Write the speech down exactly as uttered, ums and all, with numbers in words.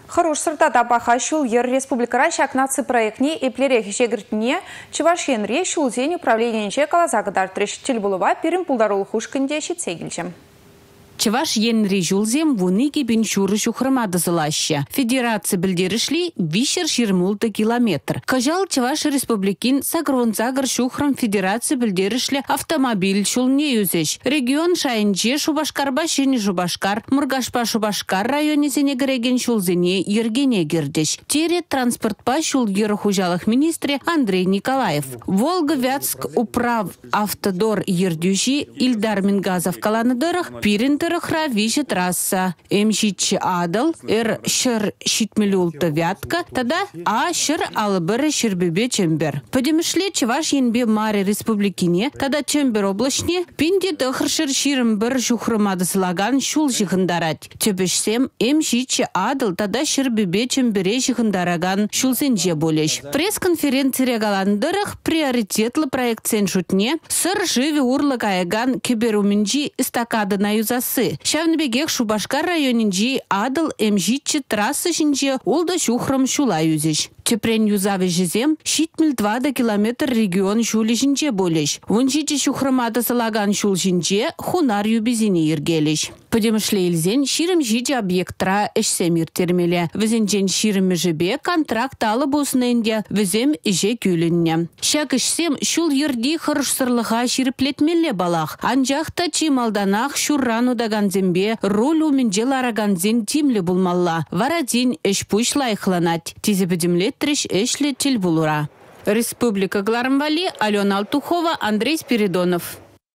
Хорош сыртата пахащул ер республикара шакнасы проектне эплерех жегіртіне Чувашен решил день управления чекала загадар трешитель булова перем пулдарул хушканде щитсегельчем. Чаваш енри жулзем вуныги бен шуры шухрымады зылаща. Федерация білдерішли вишер ширмулты километр. Кажал Чаваш республикин сагрон-загр шухрым федерация білдерішли автомобиль шулне юзеш. Регион шайынже Шубашкарба шені Шубашкар, Мургашпа Шубашкар районе зене греген шулзене ергене гердеш. Тере транспортпа шул ер хужалых министре Андрей Николаев. Волга-Вятск управ автодор ердюжи Ильдар Мингазов каланадырах пиринтер виже трасса. Эмшичи адал, эр шыр шитмелюлта вятка, тада а шыр алыбыры шырбебе чембер. Подемышле Чаваш енбе маре республикине, тада чембер облачне, пинде дохр шыр ширымбыр жухрымады слаган шул жихындарать. Чебешсем эмшичи адал, тада шырбебе чембере жихындараган шулсенже болеш. Пресс-конференция галандырых приоритетлы проект сен шутне, сыр живи урлы каяган киберуминджи эстакады на юзасы. Шавнебегех Шубашкар районинджи адыл эмжитчи трассы шинже олда шухрым шула юзеш. Чепрен юзаве жезем шитмил двада километр регион шули шинже болеш. Вунжичи шухрымады салаган шул шинже хунар юбизини ергелеш. Подемышле илзен ширым жичи объектра эшсемир термеле. Везенжен ширым межебе контракт алып усненде везем иже күлінне. Шак эшсем шул ерди хырышсырлыға шириплетмелле балах. Анжақта чималданах шуррану даганзембе ролу минжел араганзен тимле булмалла. Варадин эш пуш лайхланать. Тизе подемлетреш эшле тел булура. Республика Гларамвали, Алена Алтухова, Андрей Спиридонов.